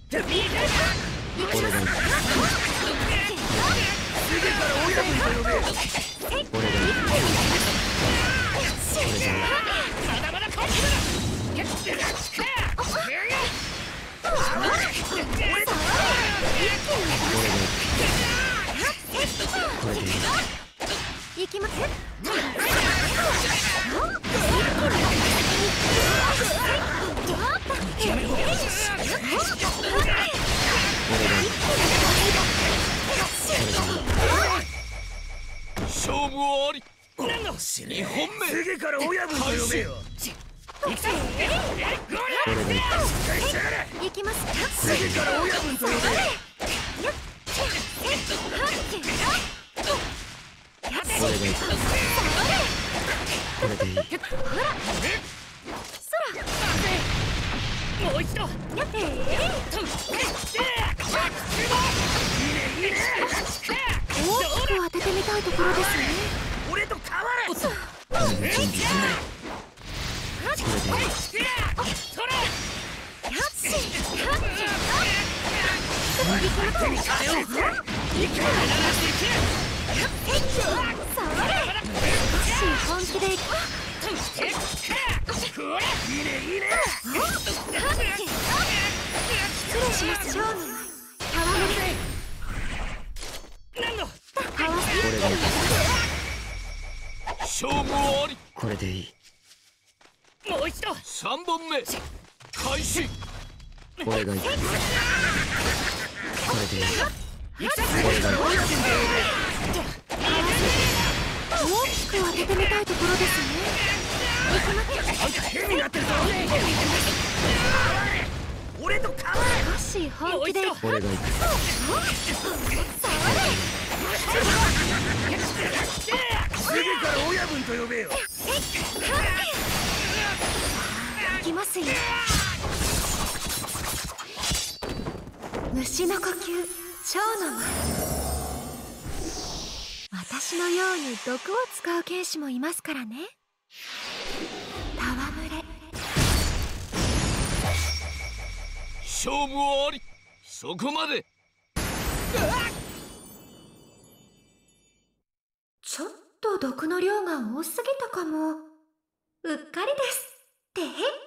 行きます。 勝負あり。2本目。 次から親分と呼べよ。 行きます。 次から親分と呼べよ。 もう一度。 大きく当ててみたいところですね。 俺と変われ。本気でいく。失礼します。勝負あり。 これでいい。 もう一度。3本目開始。 俺が行く。これでいい。 大きく当ててみたいところですね。 なんか変になってるぞ。俺と変われ。 少し本気で。 俺が行く。 次から親分と呼べよ。 行きますよ。虫の呼吸、蝶の舞。私のように毒を使う剣士もいますからね。戯れ。 勝負あり。そこまで。 ちょっと毒の量が多すぎたかも。うっかりですって。